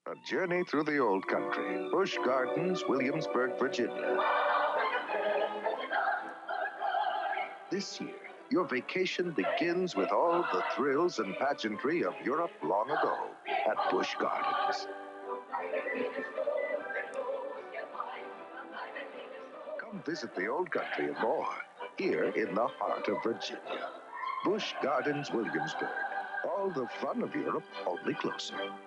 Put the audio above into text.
A journey through the old country. Busch Gardens, Williamsburg, Virginia. This year, your vacation begins with all the thrills and pageantry of Europe long ago at Busch Gardens. Come visit the old country and more, here in the heart of Virginia. Busch Gardens Williamsburg. All the fun of Europe, only closer.